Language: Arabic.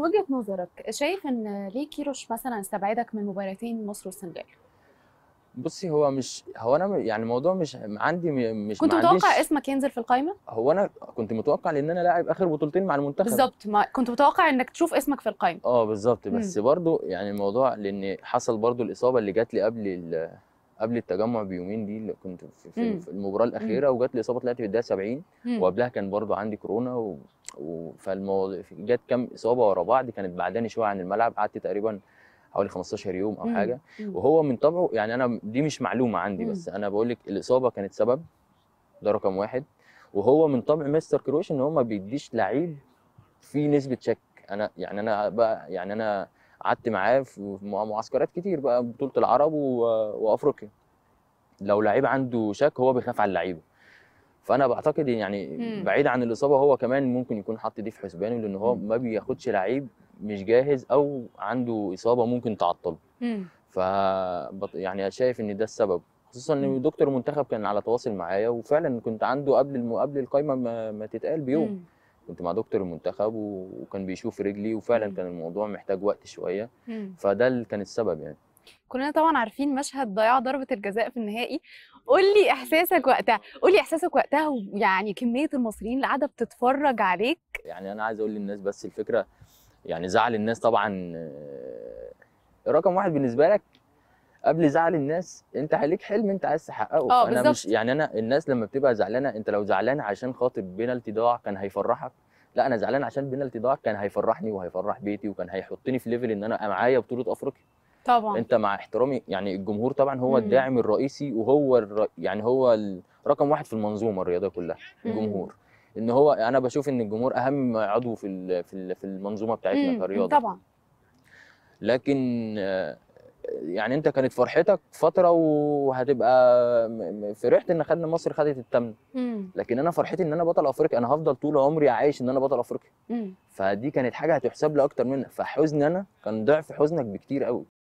وجهة نظرك شايف ان ليه كيروش مثلا استبعدك من مباراتين مصر والسنغال؟ بُصّي، هو أنا يعني الموضوع مش عندي مش كنت ما متوقع عنديش. اسمك ينزل في القائمة؟ هو أنا كنت متوقع لإن أنا لاعب آخر بطولتين مع المنتخب. بالظبط، ما كنت متوقع انك تشوف اسمك في القائمة. بالضبط، امم. بس برضه يعني الموضوع لإن حصل برضه الإصابة اللي جات لي قبل التجمُّع بيومين دي، اللي كنت امم. في المباراة امم. الأخيرة، وجات لي إصابة طلعت في الدقيقة 70، امم. وقبلها كان برضه عندي كورونا جات كام إصابة ورا بعض كانت باعداني شوية عن الملعب، قعدت تقريبًا حوالي 15 يوم أو امم. حاجة. امم. وهو من طبعه يعني أنا دي مش معلومة عندي، امم. بس أنا باقول لِك الإصابة كانت سبب، ده رقم 1. وهو من طبع مستر كروش إن هو ما بيدّيش لعيب فيه نسبة شَك. أنا قعدت معاه في معسكرات كتير بقى، بطولة العرب وأفريقيا. لو لعيب عنده شَك هو بيخاف على اللعيبة. فأنا باعتقد يعني امم. بعيد عن الإصابة هو كمان ممكن يكون حاطط دي في حسبانه، لإن هو امم. ما بياخدش لعيب مش جاهز أو عنده إصابة ممكن تعطّله. امم. ف يعني شايف إن ده السبب، خصوصًا إن دكتور المنتخب كان على تواصل معايا، وفعلًا كنت عنده قبل القايمة ما تتقال بيوم. امم. كنت مع دكتور المنتخب وكان بيشوف رجلي، وفعلًا امم. كان الموضوع محتاج وقت شوية، امم. فده اللي كان السبب يعني. كلنا طبعًا عارفين مشهد ضياع ضربة الجزاء في النهائي، قُل لي إحساسك وقتها ويعني كمية المصريين اللي قاعدة بتتفرّج عليك. يعني أنا عايز أقول للناس بس الفكرة، يعني زعل الناس طبعًا رقم 1 بالنسبة لك قبل زعل الناس، أنت عليك حلم أنت عايز تحققه. آه فأنا مش بالضبط. يعني أنا الناس لمّا بتبقى زعلانة، أنت لو زعلان عشان خاطر بينالتي ضاع كان هيفرحك، لأ أنا زعلان عشان بينالتي ضاع كان هيفرحني وهيفرح بيتي وكان هيحطني في level إن أنا معايا بطولة أفريقيا. طبعًا. أنت مع احترامي يعني الجمهور طبعًا هو إمم. الداعم الرئيسي، وهو يعني هو رقم 1 في المنظومة الرياضية كلها، إمم. الجمهور. إن هو أنا باشوف إن الجمهور أهم عضو في المنظومة بتاعتنا كرياضة. طبعًا. لكن يعني أنت كانت فرحتك فترة وهتبقى فرحت إن مصر خدت التامنة. إمم. لكن أنا فرحتي إن أنا بطل أفريقيا، أنا هافضل طول عمري عايش إن أنا بطل أفريقيا. إمم. فدي كانت حاجة هتُحسب لي أكتر منها، فحزني أنا كان ضِعف حزنك بكتير أوي.